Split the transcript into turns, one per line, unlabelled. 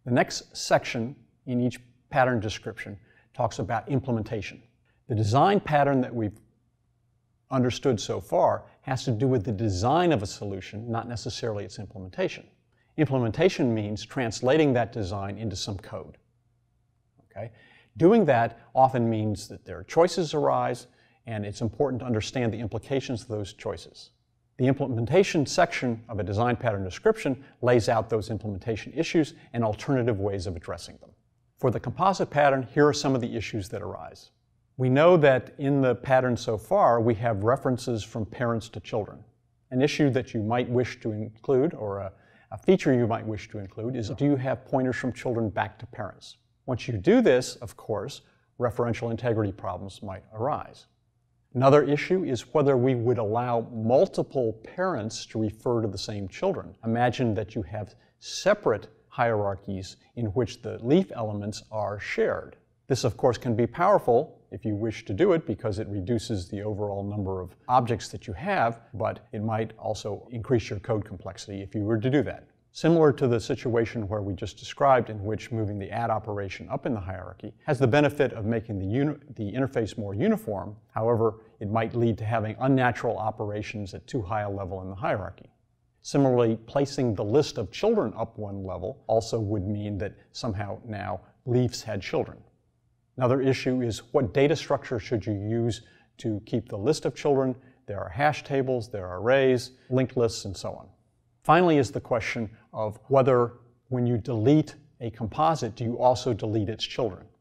The next section in each pattern description talks about implementation. The design pattern that we've understood so far has to do with the design of a solution, not necessarily its implementation. Implementation means translating that design into some code. Okay? Doing that often means that there are choices arise, and it's important to understand the implications of those choices. The implementation section of a design pattern description lays out those implementation issues and alternative ways of addressing them. For the composite pattern, here are some of the issues that arise. We know that in the pattern so far, we have references from parents to children. An issue that you might wish to include, or a feature you might wish to include, is do you have pointers from children back to parents? Once you do this, of course, referential integrity problems might arise. Another issue is whether we would allow multiple parents to refer to the same children. Imagine that you have separate hierarchies in which the leaf elements are shared. This, of course, can be powerful if you wish to do it because it reduces the overall number of objects that you have, but it might also increase your code complexity if you were to do that. Similar to the situation where we just described, in which moving the add operation up in the hierarchy has the benefit of making the interface more uniform. However, it might lead to having unnatural operations at too high a level in the hierarchy. Similarly, placing the list of children up one level also would mean that somehow now leaves had children. Another issue is what data structure should you use to keep the list of children. There are hash tables, there are arrays, linked lists, and so on. Finally is the question of whether when you delete a composite, do you also delete its children?